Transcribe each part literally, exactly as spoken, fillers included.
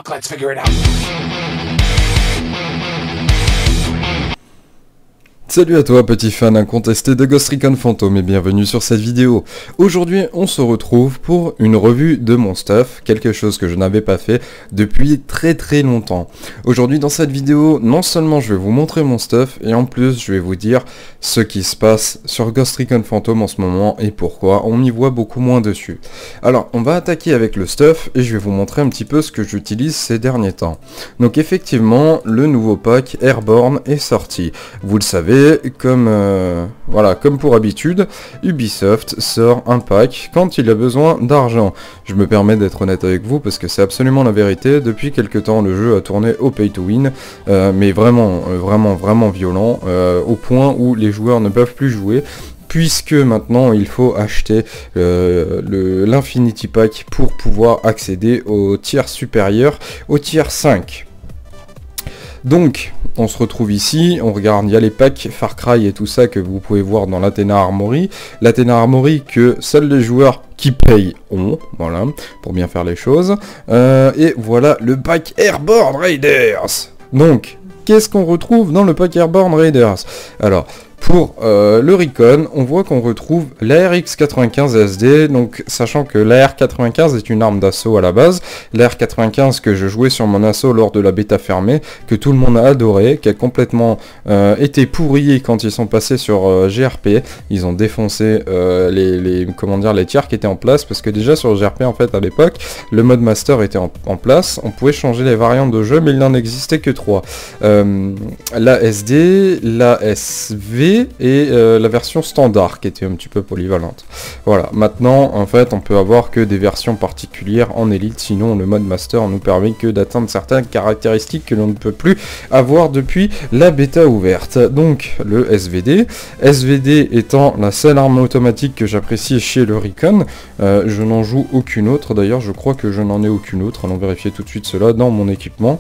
fuck, let's figure it out. Salut à toi petit fan incontesté de Ghost Recon Phantom et bienvenue sur cette vidéo. Aujourd'hui on se retrouve pour une revue de mon stuff, quelque chose que je n'avais pas fait depuis très très longtemps. Aujourd'hui dans cette vidéo, non seulement je vais vous montrer mon stuff et en plus je vais vous dire ce qui se passe sur Ghost Recon Phantom en ce moment et pourquoi on y voit beaucoup moins dessus. Alors on va attaquer avec le stuff et je vais vous montrer un petit peu ce que j'utilise ces derniers temps. Donc effectivement le nouveau pack Airborne est sorti. Vous le savez, comme euh, voilà, comme pour habitude, Ubisoft sort un pack quand il a besoin d'argent. Je me permets d'être honnête avec vous parce que c'est absolument la vérité. Depuis quelques temps, le jeu a tourné au pay to win, euh, mais vraiment, euh, vraiment, vraiment violent, euh, au point où les joueurs ne peuvent plus jouer. Puisque maintenant il faut acheter euh, le, l'Infinity Pack pour pouvoir accéder au tiers supérieur, au tiers cinq. Donc, on se retrouve ici, on regarde, il y a les packs Far Cry et tout ça que vous pouvez voir dans l'Athena Armory. L'Athena Armory que seuls les joueurs qui payent ont, voilà, pour bien faire les choses. Euh, et voilà le pack Airborne Raiders. Donc, qu'est-ce qu'on retrouve dans le pack Airborne Raiders? Alors, pour euh, le Recon, on voit qu'on retrouve l'A R X quatre-vingt-quinze S D, donc sachant que l'A R quatre-vingt-quinze est une arme d'assaut à la base, l'A R quatre-vingt-quinze que je jouais sur mon assaut lors de la bêta fermée, que tout le monde a adoré, qui a complètement euh, été pourri quand ils sont passés sur euh, G R P, ils ont défoncé euh, les, les, comment dire, les tiers qui étaient en place, parce que déjà sur G R P en fait à l'époque, le mode master était en, en place, on pouvait changer les variantes de jeu, mais il n'en existait que trois. Euh, la S D, la S V, et euh, la version standard qui était un petit peu polyvalente. Voilà, maintenant en fait on peut avoir que des versions particulières en élite, sinon le mode master nous permet que d'atteindre certaines caractéristiques que l'on ne peut plus avoir depuis la bêta ouverte. Donc le S V D, S V D étant la seule arme automatique que j'apprécie chez le Recon, euh, je n'en joue aucune autre, d'ailleurs je crois que je n'en ai aucune autre, allons vérifier tout de suite cela dans mon équipement.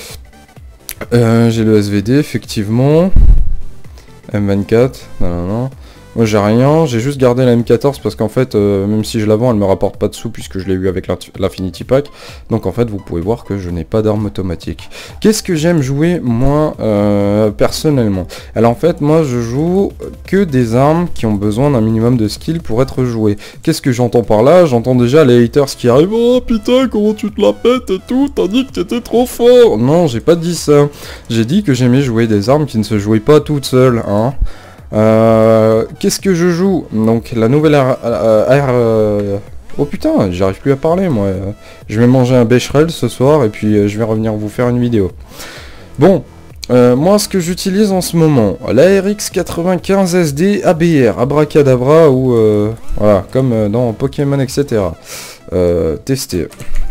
Euh, j'ai le S V D effectivement. M vingt-quatre, non, non, non. Moi j'ai rien, j'ai juste gardé la M quatorze parce qu'en fait, euh, même si je la vends, elle me rapporte pas de sous puisque je l'ai eu avec l'Infinity Pack. Donc en fait, vous pouvez voir que je n'ai pas d'arme automatique. Qu'est-ce que j'aime jouer, moi, euh, personnellement? Alors en fait, moi je joue que des armes qui ont besoin d'un minimum de skill pour être jouées. Qu'est-ce que j'entends par là? J'entends déjà les haters qui arrivent. Oh putain, comment tu te la pètes et tout, t'as dit que t'étais trop fort. Non, j'ai pas dit ça. J'ai dit que j'aimais jouer des armes qui ne se jouaient pas toutes seules, hein. Euh, Qu'est-ce que je joue? Donc la nouvelle R... Euh, oh putain, j'arrive plus à parler moi. Je vais manger un Becherel ce soir et puis euh, je vais revenir vous faire une vidéo. Bon, euh, moi ce que j'utilise en ce moment, l'A R X quatre-vingt-quinze S D A B R, Abracadabra ou euh, voilà, comme euh, dans Pokémon et cetera. Euh, tester.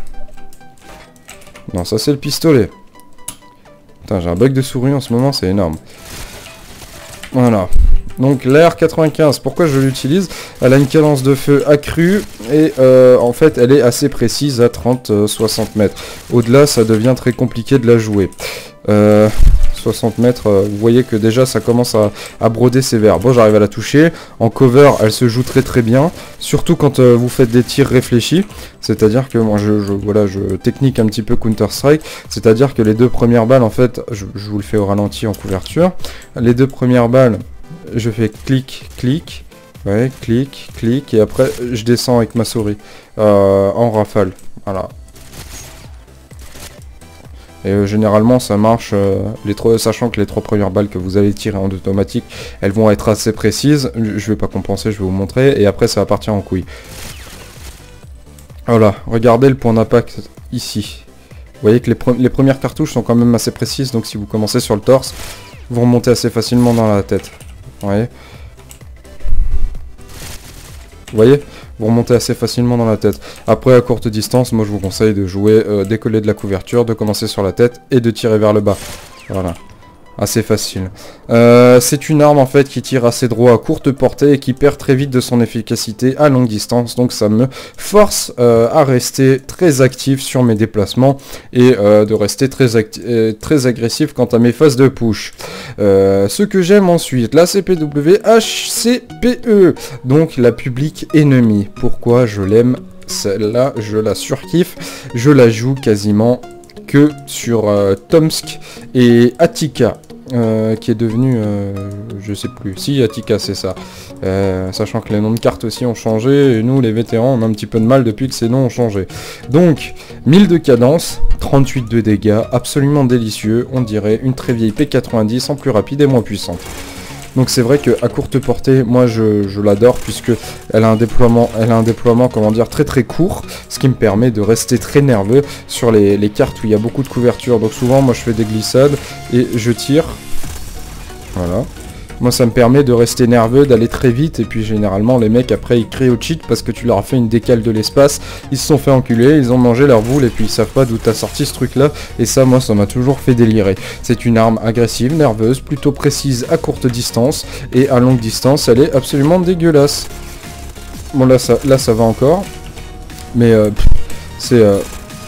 Non, ça c'est le pistolet. Putain, j'ai un bug de souris en ce moment, c'est énorme. Voilà. Donc l'A R quatre-vingt-quinze, pourquoi je l'utilise? Elle a une cadence de feu accrue et euh, en fait elle est assez précise à trente à soixante mètres. Au-delà ça devient très compliqué de la jouer. Euh, soixante mètres, euh, vous voyez que déjà ça commence à, à broder sévère. Bon, j'arrive à la toucher. En cover elle se joue très très bien. Surtout quand euh, vous faites des tirs réfléchis. C'est-à-dire que moi je, je, voilà, je technique un petit peu Counter-Strike. C'est-à-dire que les deux premières balles en fait, je, je vous le fais au ralenti en couverture. Les deux premières balles, je fais clic, clic, ouais, clic, clic, et après je descends avec ma souris euh, en rafale, voilà. Et euh, généralement ça marche, euh, les trois, sachant que les trois premières balles que vous allez tirer en automatique, elles vont être assez précises, je vais pas compenser, je vais vous montrer, et après ça va partir en couille. Voilà, regardez le point d'impact ici. Vous voyez que les, pre les premières cartouches sont quand même assez précises, donc si vous commencez sur le torse, vous remontez assez facilement dans la tête. Vous voyez, vous voyez, vous remontez assez facilement dans la tête. Après, à courte distance, moi je vous conseille de jouer euh, décoller de la couverture, de commencer sur la tête et de tirer vers le bas. Voilà. Assez facile. Euh, c'est une arme en fait qui tire assez droit à courte portée et qui perd très vite de son efficacité à longue distance. Donc ça me force euh, à rester très actif sur mes déplacements et euh, de rester très, euh, très agressif quant à mes phases de push. Euh, ce que j'aime ensuite, la C P W H C P E, donc la public enemy. Pourquoi je l'aime? Celle-là, je la surkiffe. Je la joue quasiment que sur euh, Tomsk et Attika. Euh, qui est devenu, euh, je sais plus, si Attika c'est ça, euh, sachant que les noms de cartes aussi ont changé, et nous les vétérans on a un petit peu de mal depuis que ces noms ont changé. Donc, mille de cadence, trente-huit de dégâts, absolument délicieux, on dirait une très vieille P quatre-vingt-dix en plus rapide et moins puissante. Donc c'est vrai qu'à courte portée, moi je, je l'adore puisque elle a un déploiement, elle a un déploiement, comment dire, très très court, ce qui me permet de rester très nerveux sur les, les cartes où il y a beaucoup de couverture. Donc souvent moi je fais des glissades et je tire. Voilà. Moi ça me permet de rester nerveux, d'aller très vite, et puis généralement les mecs après ils crient au cheat parce que tu leur as fait une décale de l'espace, ils se sont fait enculer, ils ont mangé leur boule et puis ils savent pas d'où t'as sorti ce truc là, et ça moi ça m'a toujours fait délirer. C'est une arme agressive, nerveuse, plutôt précise à courte distance, et à longue distance elle est absolument dégueulasse. Bon là ça, là, ça va encore, mais euh, c'est... Euh...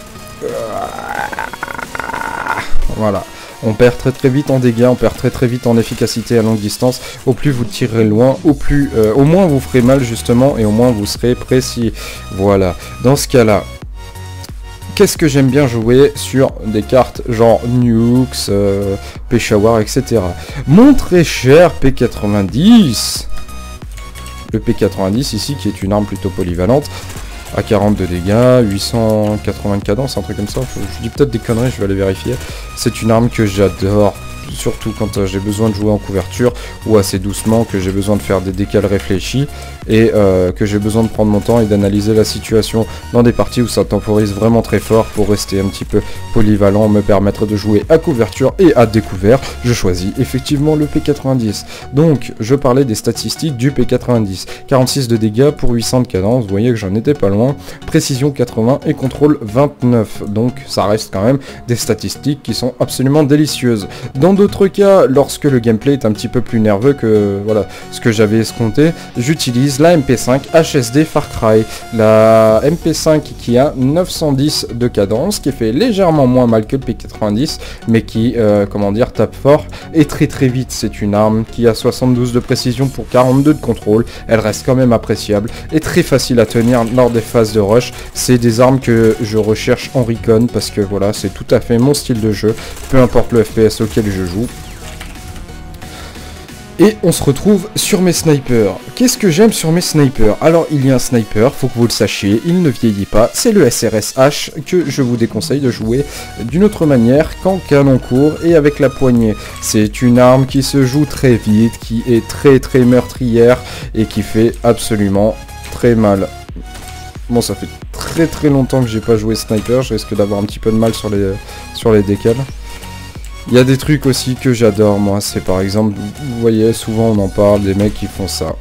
Voilà. On perd très très vite en dégâts, on perd très très vite en efficacité à longue distance. Au plus vous tirerez loin, au plus, euh, au moins vous ferez mal justement, et au moins vous serez précis. Voilà. Dans ce cas-là, qu'est-ce que j'aime bien jouer sur des cartes genre Nukes, euh, Peshawar, et cetera. Mon très cher P quatre-vingt-dix. Le P quatre-vingt-dix ici, qui est une arme plutôt polyvalente. À quarante de dégâts, huit cent quatre-vingts de cadence, un truc comme ça. Je dis peut-être des conneries, je vais aller vérifier. C'est une arme que j'adore, surtout quand euh, j'ai besoin de jouer en couverture ou assez doucement, que j'ai besoin de faire des décales réfléchis et euh, que j'ai besoin de prendre mon temps et d'analyser la situation dans des parties où ça temporise vraiment très fort pour rester un petit peu polyvalent, me permettre de jouer à couverture et à découvert. Je choisis effectivement le P quatre-vingt-dix. Donc je parlais des statistiques du P quatre-vingt-dix. quarante-six de dégâts pour huit cents de cadence, vous voyez que j'en étais pas loin. Précision quatre-vingts et contrôle vingt-neuf. Donc ça reste quand même des statistiques qui sont absolument délicieuses. Dans d'autres cas, lorsque le gameplay est un petit peu plus nerveux que voilà ce que j'avais escompté, j'utilise la M P cinq H S D Far Cry. La M P cinq qui a neuf cent dix de cadence, qui fait légèrement moins mal que le P quatre-vingt-dix, mais qui, euh, comment dire, tape fort et très très vite. C'est une arme qui a soixante-douze de précision pour quarante-deux de contrôle. Elle reste quand même appréciable et très facile à tenir lors des phases de rush. C'est des armes que je recherche en recon parce que voilà, c'est tout à fait mon style de jeu, peu importe le F P S auquel je joue. Et on se retrouve sur mes snipers. Qu'est-ce que j'aime sur mes snipers? Alors il y a un sniper, faut que vous le sachiez, il ne vieillit pas, c'est le S R S H que je vous déconseille de jouer d'une autre manière qu'en canon court et avec la poignée. C'est une arme qui se joue très vite, qui est très très meurtrière et qui fait absolument très mal. Bon, ça fait très très longtemps que j'ai pas joué sniper, je risque d'avoir un petit peu de mal sur les, sur les décales. Il y a des trucs aussi que j'adore moi, c'est par exemple, vous voyez, souvent on en parle, des mecs qui font ça.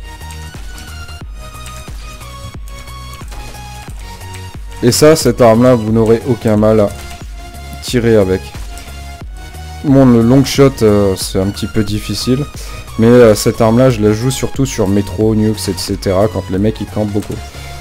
Et ça, cette arme là, vous n'aurez aucun mal à tirer avec. Bon, le long shot, euh, c'est un petit peu difficile, mais euh, cette arme là, je la joue surtout sur Metro, Nukes, et cetera, quand les mecs ils campent beaucoup.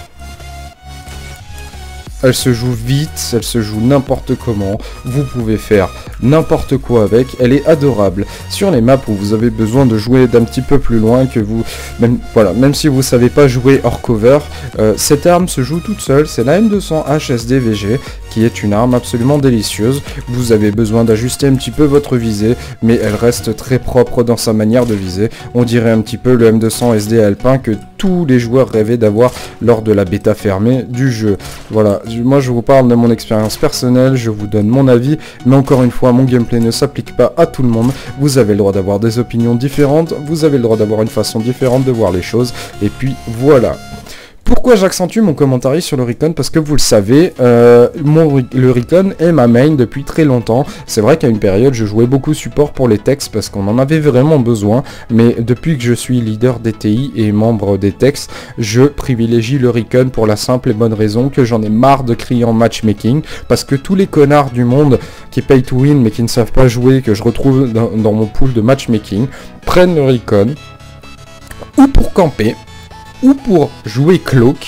Elle se joue vite, elle se joue n'importe comment, vous pouvez faire n'importe quoi avec, elle est adorable. Sur les maps où vous avez besoin de jouer d'un petit peu plus loin que vous, même, voilà, même si vous savez pas jouer hors cover, euh, cette arme se joue toute seule, c'est la M deux cents H S D V G, qui est une arme absolument délicieuse. Vous avez besoin d'ajuster un petit peu votre visée, mais elle reste très propre dans sa manière de viser. On dirait un petit peu le M deux cents S D alpin que tous les joueurs rêvaient d'avoir lors de la bêta fermée du jeu. Voilà, moi je vous parle de mon expérience personnelle, je vous donne mon avis, mais encore une fois, mon gameplay ne s'applique pas à tout le monde. Vous avez le droit d'avoir des opinions différentes, vous avez le droit d'avoir une façon différente de voir les choses, et puis voilà. Pourquoi j'accentue mon commentaire sur le recon? Parce que vous le savez, euh, mon, le recon est ma main depuis très longtemps. C'est vrai qu'à une période, je jouais beaucoup support pour les textes parce qu'on en avait vraiment besoin. Mais depuis que je suis leader D T I et membre des textes, je privilégie le recon pour la simple et bonne raison que j'en ai marre de crier en matchmaking. Parce que tous les connards du monde qui pay to win mais qui ne savent pas jouer, que je retrouve dans, dans mon pool de matchmaking, prennent le recon ou pour camper, ou pour jouer cloak,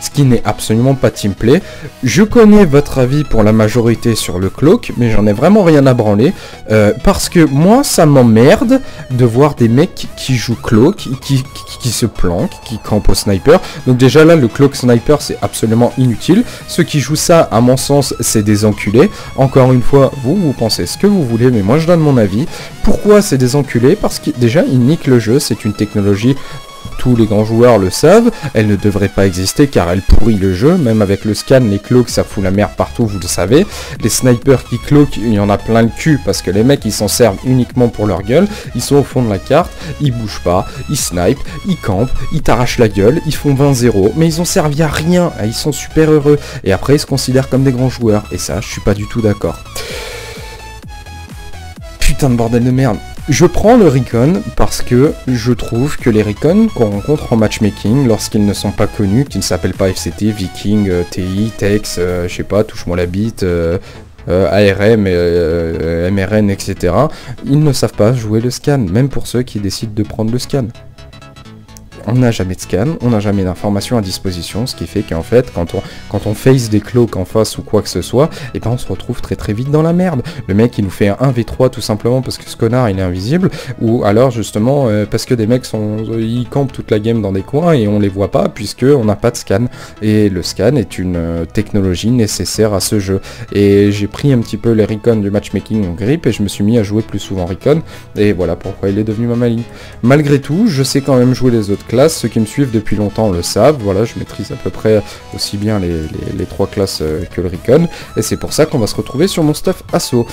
ce qui n'est absolument pas teamplay. Je connais votre avis pour la majorité sur le cloak, mais j'en ai vraiment rien à branler, euh, parce que moi ça m'emmerde de voir des mecs qui jouent cloak, qui, qui, qui se planquent, qui campent au sniper. Donc déjà là le cloak sniper c'est absolument inutile. Ceux qui jouent ça à mon sens c'est des enculés. Encore une fois, vous vous pensez ce que vous voulez, mais moi je donne mon avis. Pourquoi c'est des enculés? Parce que déjà ils niquent le jeu, c'est une technologie, tous les grands joueurs le savent, elle ne devrait pas exister car elle pourrit le jeu, même avec le scan, les cloaks ça fout la merde partout, vous le savez. Les snipers qui cloak, il y en a plein le cul parce que les mecs ils s'en servent uniquement pour leur gueule, ils sont au fond de la carte, ils bougent pas, ils snipent, ils campent, ils t'arrachent la gueule, ils font vingt zéro, mais ils ont servi à rien, ils sont super heureux, et après ils se considèrent comme des grands joueurs, et ça je suis pas du tout d'accord. Putain de bordel de merde. Je prends le recon parce que je trouve que les recons qu'on rencontre en matchmaking, lorsqu'ils ne sont pas connus, qui ne s'appellent pas F C T, Viking, euh, T I, Tex, euh, je sais pas, touche-moi la bite, euh, euh, A R M, euh, M R N, et cetera, ils ne savent pas jouer le scan, même pour ceux qui décident de prendre le scan. On n'a jamais de scan, on n'a jamais d'informations à disposition, ce qui fait qu'en fait, quand on, quand on face des cloaks en face ou quoi que ce soit, et ben on se retrouve très très vite dans la merde. Le mec il nous fait un un v trois tout simplement parce que ce connard il est invisible, ou alors justement euh, parce que des mecs sont, ils campent toute la game dans des coins et on les voit pas puisque on n'a pas de scan. Et le scan est une euh, technologie nécessaire à ce jeu. Et j'ai pris un petit peu les recons du matchmaking en grippe et je me suis mis à jouer plus souvent recon, et voilà pourquoi il est devenu ma maligne. Malgré tout, je sais quand même jouer les autres classes. Ceux qui me suivent depuis longtemps le savent, voilà, je maîtrise à peu près aussi bien les, les, les trois classes euh, que le recon, et c'est pour ça qu'on va se retrouver sur mon stuff assaut.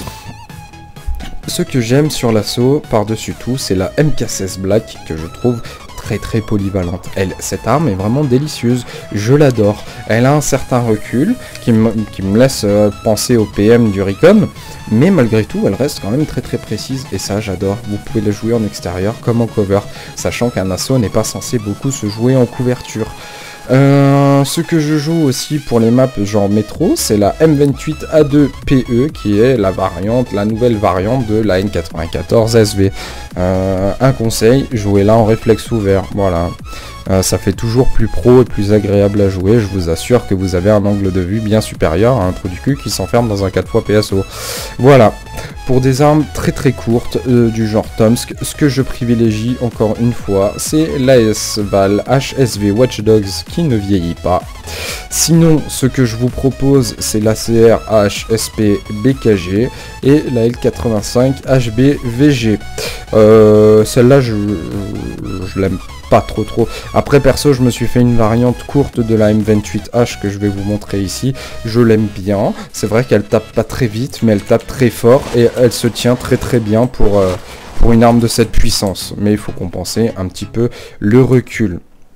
Ce que j'aime sur l'assaut, par-dessus tout, c'est la M K seize Black, que je trouve très très polyvalente. Elle, cette arme est vraiment délicieuse, je l'adore. Elle a un certain recul qui me, qui me laisse euh, penser au P M du recon, mais malgré tout elle reste quand même très très précise, et ça j'adore. Vous pouvez la jouer en extérieur comme en cover, sachant qu'un assaut n'est pas censé beaucoup se jouer en couverture. Euh, ce que je joue aussi pour les maps genre métro, c'est la M vingt-huit A deux P E, qui est la variante, la nouvelle variante de la N quatre-vingt-quatorze S V. Euh, un conseil, jouez-la en réflexe ouvert, voilà. Euh, ça fait toujours plus pro et plus agréable à jouer, je vous assure que vous avez un angle de vue bien supérieur à un trou du cul qui s'enferme dans un quatre fois P S O. Voilà, pour des armes très très courtes euh, du genre Tomsk, ce que je privilégie encore une fois, c'est l'A S Val H S V Watch Dogs qui ne vieillit pas. Sinon, ce que je vous propose, c'est l'A C R H S P B K G et la L quatre-vingt-cinq H B V G. Euh, Celle-là, je, je, je l'aime pas trop trop. Après, perso, je me suis fait une variante courte de la M vingt-huit H que je vais vous montrer ici. Je l'aime bien. C'est vrai qu'elle tape pas très vite, mais elle tape très fort et elle se tient très très bien pour, euh, pour une arme de cette puissance. Mais il faut compenser un petit peu le recul.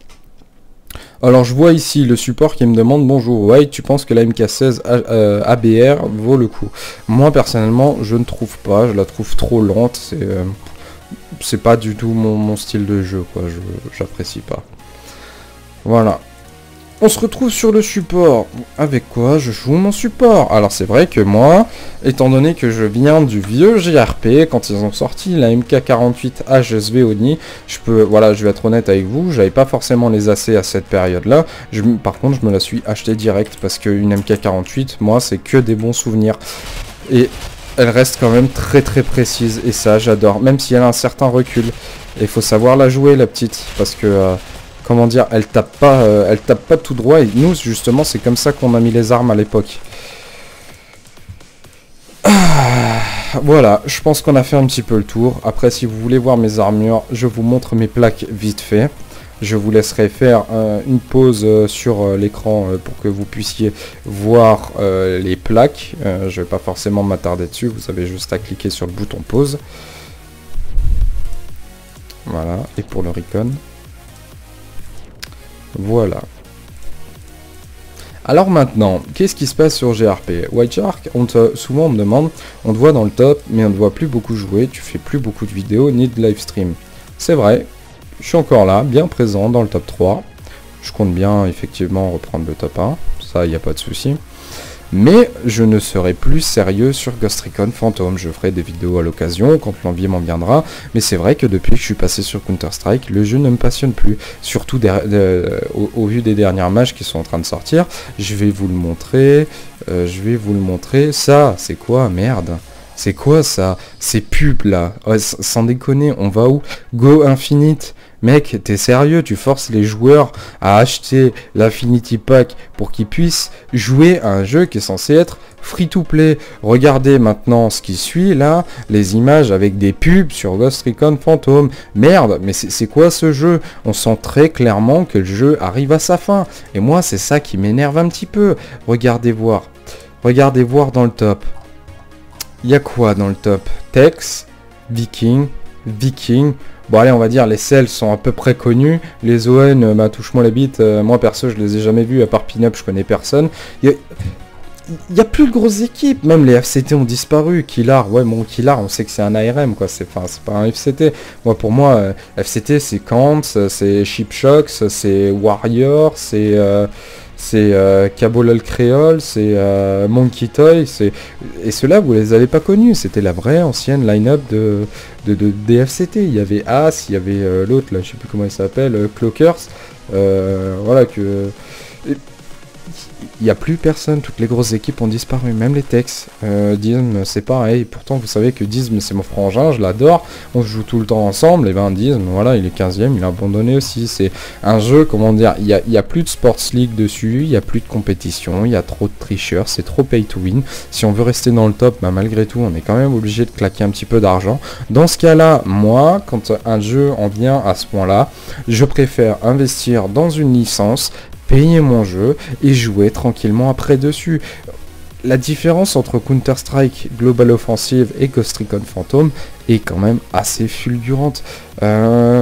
Alors je vois ici le support qui me demande: bonjour White, tu penses que la M K seize A B R vaut le coup? Moi personnellement je ne trouve pas, je la trouve trop lente, c'est euh, c'est pas du tout mon, mon style de jeu, quoi, je j'apprécie pas. Voilà. On se retrouve sur le support. Avec quoi je joue mon support? Alors c'est vrai que moi, étant donné que je viens du vieux G R P, quand ils ont sorti la M K quarante-huit H S V Oni, je peux, voilà, je vais être honnête avec vous, j'avais pas forcément les A C à cette période-là. Par contre, je me la suis acheté direct parce qu'une M K quarante-huit, moi, c'est que des bons souvenirs. Et elle reste quand même très très précise, et ça, j'adore, même si elle a un certain recul. Et il faut savoir la jouer, la petite, parce que... Euh, comment dire, elle tape pas, euh, elle tape pas tout droit, et nous justement c'est comme ça qu'on a mis les armes à l'époque. Ah, voilà, je pense qu'on a fait un petit peu le tour. Après, si vous voulez voir mes armures, je vous montre mes plaques vite fait. Je vous laisserai faire euh, une pause euh, sur euh, l'écran euh, pour que vous puissiez voir euh, les plaques. Euh, je vais pas forcément m'attarder dessus, vous avez juste à cliquer sur le bouton pause. Voilà, et pour le recon. Voilà. Alors maintenant, qu'est-ce qui se passe sur G R P? White Shark, on te, souvent on me demande, on te voit dans le top, mais on ne voit plus beaucoup jouer, tu fais plus beaucoup de vidéos ni de live stream. C'est vrai, je suis encore là, bien présent dans le top trois. Je compte bien effectivement reprendre le top un, ça il n'y a pas de souci. Mais je ne serai plus sérieux sur Ghost Recon Phantom. Je ferai des vidéos à l'occasion quand l'envie m'en viendra. Mais c'est vrai que depuis que je suis passé sur Counter-Strike, le jeu ne me passionne plus. Surtout euh, au, au vu des dernières matchs qui sont en train de sortir. Je vais vous le montrer. Euh, je vais vous le montrer. Ça, c'est quoi? Merde. C'est quoi ça? Ces pubs là? Ouais, sans déconner, on va où? Go Infinite. Mec, t'es sérieux? Tu forces les joueurs à acheter l'Infinity Pack pour qu'ils puissent jouer à un jeu qui est censé être free-to-play. Regardez maintenant ce qui suit là, les images avec des pubs sur Ghost Recon Phantom. Merde, mais c'est quoi ce jeu? On sent très clairement que le jeu arrive à sa fin. Et moi, c'est ça qui m'énerve un petit peu. Regardez voir. Regardez voir dans le top. Il y a quoi dans le top? Tex, Viking, Viking. Bon allez, on va dire les Cels sont à peu près connus. Les O N, bah, touche-moi la bite. Euh, moi perso, je les ai jamais vus, à part Pin-Up, je connais personne. Il y a... Il n'y a plus de grosses équipes, même les F C T ont disparu. Killar, ouais, bon, Killar, on sait que c'est un A R M, quoi, c'est pas un F C T. Moi, pour moi, euh, F C T, c'est Kant, c'est Chip Shocks, c'est Warrior, c'est euh, c'est euh, Cabolol Creole, c'est euh, Monkey Toy, c'est... Et ceux-là, vous les avez pas connus, c'était la vraie ancienne line-up de, de, de, des F C T. Il y avait As, il y avait euh, l'autre, là, je sais plus comment il s'appelle, euh, Cloakers, euh, voilà, que... Et... Il n'y a plus personne, toutes les grosses équipes ont disparu, même les Tex. Euh, Dism, c'est pareil, pourtant vous savez que Dism c'est mon frangin, je l'adore, on joue tout le temps ensemble, et ben Dism, voilà, il est quinzième, il a abandonné aussi. C'est un jeu, comment dire, il n'y a, y a plus de Sports League dessus, il n'y a plus de compétition, il y a trop de tricheurs, c'est trop pay to win. Si on veut rester dans le top, bah, malgré tout, on est quand même obligé de claquer un petit peu d'argent. Dans ce cas-là, moi, quand un jeu en vient à ce point-là, je préfère investir dans une licence, payer mon jeu et jouer tranquillement après dessus. La différence entre Counter-Strike Global Offensive et Ghost Recon Phantom est quand même assez fulgurante. Euh...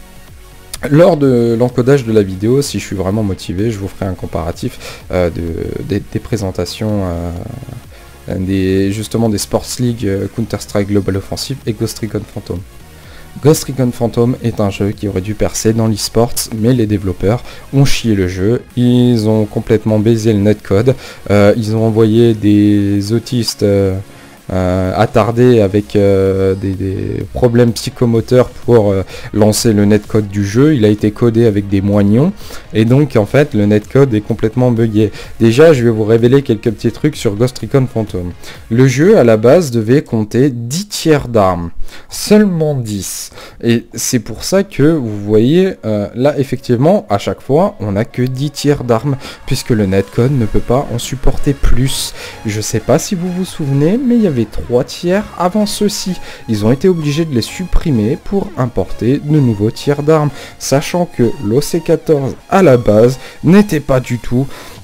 Lors de l'encodage de la vidéo, si je suis vraiment motivé, je vous ferai un comparatif euh, de, des, des présentations euh, des, justement des Sports League euh, Counter-Strike Global Offensive et Ghost Recon Phantom. Ghost Recon Phantom est un jeu qui aurait dû percer dans l'e-sports, mais les développeurs ont chié le jeu, ils ont complètement baisé le netcode, euh, ils ont envoyé des autistes euh, euh, attardés avec euh, des, des problèmes psychomoteurs pour euh, lancer le netcode du jeu. Il a été codé avec des moignons, et donc en fait le netcode est complètement buggé. Déjà, je vais vous révéler quelques petits trucs sur Ghost Recon Phantom. Le jeu à la base devait compter dix tiers d'armes. Seulement dix. Et c'est pour ça que vous voyez euh, là effectivement à chaque fois on n'a que dix tiers d'armes puisque le netcode ne peut pas en supporter plus. Je sais pas si vous vous souvenez, mais il y avait trois tiers avant ceci. Ils ont été obligés de les supprimer pour importer de nouveaux tiers d'armes, sachant que l'O C quatorze à la base n'était pas du tout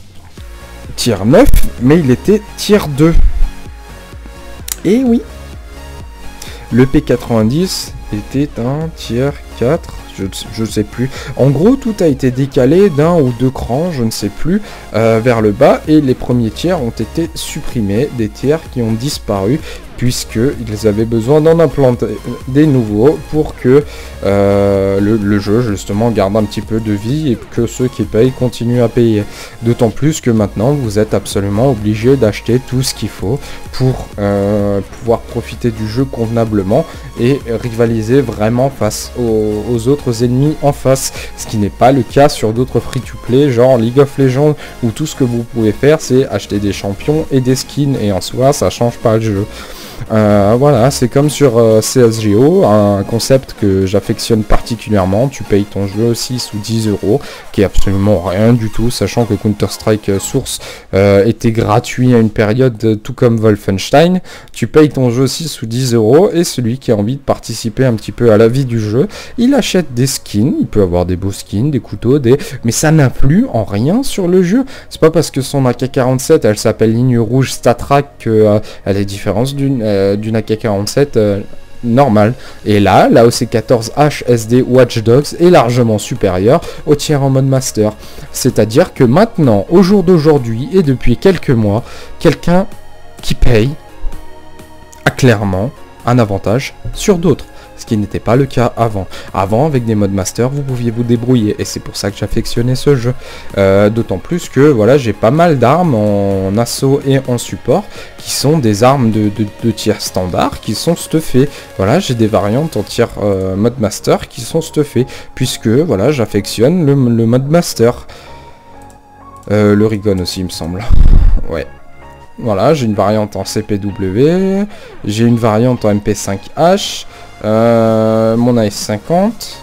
tier neuf, mais il était tier deux. Et oui, le P quatre-vingt-dix était un tier quatre, je ne sais plus. En gros, tout a été décalé d'un ou deux crans, je ne sais plus, euh, vers le bas, et les premiers tiers ont été supprimés, des tiers qui ont disparu, puisqu'ils avaient besoin d'en implanter des nouveaux pour que euh, le, le jeu justement garde un petit peu de vie et que ceux qui payent continuent à payer. D'autant plus que maintenant vous êtes absolument obligé d'acheter tout ce qu'il faut pour euh, pouvoir profiter du jeu convenablement et rivaliser vraiment face aux, aux autres ennemis en face, ce qui n'est pas le cas sur d'autres free-to-play genre League of Legends où tout ce que vous pouvez faire c'est acheter des champions et des skins et en soi ça change pas le jeu. Euh, voilà, c'est comme sur euh, C S G O, un concept que j'affectionne particulièrement. Tu payes ton jeu aussi sous dix euros, qui est absolument rien du tout, sachant que Counter-Strike Source euh, était gratuit à une période, tout comme Wolfenstein. Tu payes ton jeu aussi sous dix euros, et celui qui a envie de participer un petit peu à la vie du jeu, il achète des skins. Il peut avoir des beaux skins, des couteaux, des... mais ça n'influe en rien sur le jeu. C'est pas parce que son A K quarante-sept, elle s'appelle Ligne Rouge StatTrak, qu'elle euh, est différente d'une euh, d'une A K quarante-sept euh, normale. Et là, la O C quatorze H S D Watch Dogs est largement supérieure au tiers en mode master. C'est-à-dire que maintenant, au jour d'aujourd'hui et depuis quelques mois, quelqu'un qui paye a clairement un avantage sur d'autres. Ce ce qui n'était pas le cas avant. Avant, avec des modes master, vous pouviez vous débrouiller, et c'est pour ça que j'affectionnais ce jeu. Euh, D'autant plus que, voilà, j'ai pas mal d'armes en assaut et en support, qui sont des armes de, de, de tir standard, qui sont stuffées. Voilà, j'ai des variantes en tir euh, mode master qui sont stuffées, puisque, voilà, j'affectionne le, le mode master. Euh, le Rigon aussi, il me semble. Ouais. Voilà, j'ai une variante en C P W, j'ai une variante en M P cinq H, euh, mon A S cinquante,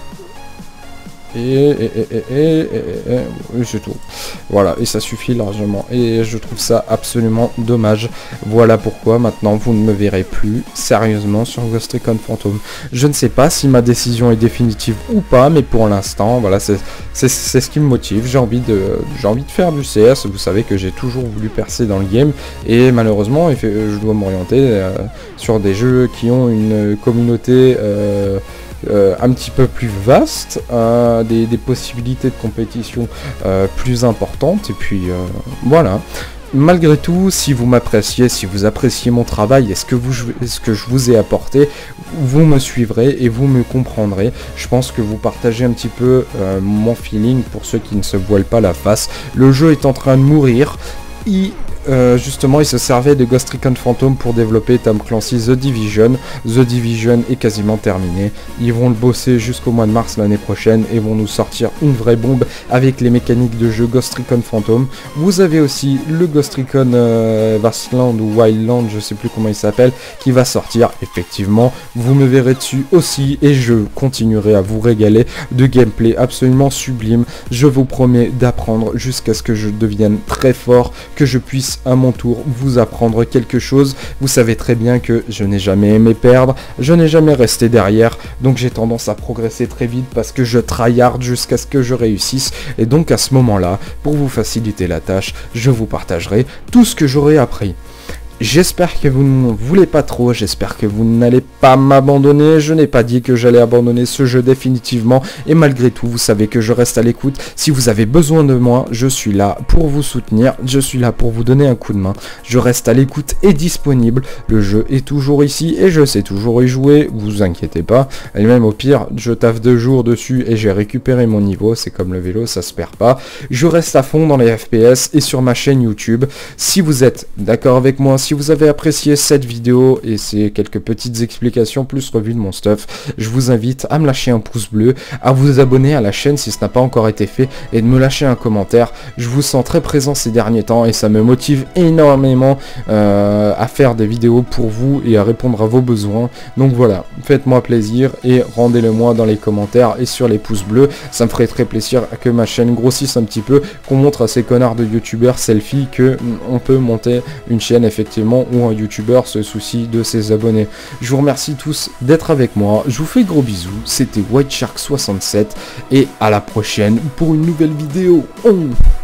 et, et, et, et, et, et, et, et c'est tout. Voilà, et ça suffit largement, et je trouve ça absolument dommage. Voilà pourquoi maintenant vous ne me verrez plus sérieusement sur Ghost Recon Phantom. Je ne sais pas si ma décision est définitive ou pas, mais pour l'instant, voilà, c'est ce qui me motive. J'ai envie de j'ai envie de faire du C S. Vous savez que j'ai toujours voulu percer dans le game, et malheureusement, je dois m'orienter euh, sur des jeux qui ont une communauté euh, Euh, un petit peu plus vaste, euh, des, des possibilités de compétition euh, plus importantes, et puis euh, voilà. Malgré tout, si vous m'appréciez, si vous appréciez mon travail et ce que, vous, ce que je vous ai apporté, vous me suivrez et vous me comprendrez. Je pense que vous partagez un petit peu euh, mon feeling pour ceux qui ne se voilent pas la face. Le jeu est en train de mourir. Il, euh, justement, il se servait de Ghost Recon Phantom pour développer Tom Clancy's The Division. The Division est quasiment terminé. Ils vont le bosser jusqu'au mois de mars l'année prochaine et vont nous sortir une vraie bombe avec les mécaniques de jeu Ghost Recon Phantom. Vous avez aussi le Ghost Recon euh, Vastland ou Wildland, je sais plus comment il s'appelle, qui va sortir. Effectivement, vous me verrez dessus aussi et je continuerai à vous régaler de gameplay absolument sublime. Je vous promets d'apprendre jusqu'à ce que je devienne très fort, que je puisse à mon tour vous apprendre quelque chose. Vous savez très bien que je n'ai jamais aimé perdre, je n'ai jamais resté derrière, donc j'ai tendance à progresser très vite parce que je tryhard jusqu'à ce que je réussisse, et donc à ce moment-là, pour vous faciliter la tâche, je vous partagerai tout ce que j'aurai appris. J'espère que vous ne voulez pas trop, j'espère que vous n'allez pas m'abandonner, je n'ai pas dit que j'allais abandonner ce jeu définitivement, et malgré tout, vous savez que je reste à l'écoute. Si vous avez besoin de moi, je suis là pour vous soutenir, je suis là pour vous donner un coup de main, je reste à l'écoute et disponible, le jeu est toujours ici et je sais toujours y jouer, vous inquiétez pas, et même au pire, je taffe deux jours dessus et j'ai récupéré mon niveau, c'est comme le vélo, ça se perd pas. Je reste à fond dans les F P S et sur ma chaîne YouTube. Si vous êtes d'accord avec moi, si vous avez apprécié cette vidéo et ces quelques petites explications plus revue de mon stuff, je vous invite à me lâcher un pouce bleu, à vous abonner à la chaîne si ce n'a pas encore été fait et de me lâcher un commentaire. Je vous sens très présent ces derniers temps et ça me motive énormément euh, à faire des vidéos pour vous et à répondre à vos besoins. Donc voilà, faites-moi plaisir et rendez-le moi dans les commentaires et sur les pouces bleus. Ça me ferait très plaisir que ma chaîne grossisse un petit peu, qu'on montre à ces connards de youtubeurs selfie que on peut monter une chaîne effectivement où un youtubeur se soucie de ses abonnés. Je vous remercie tous d'être avec moi, je vous fais de gros bisous, c'était White Shark soixante-sept et à la prochaine pour une nouvelle vidéo. Oh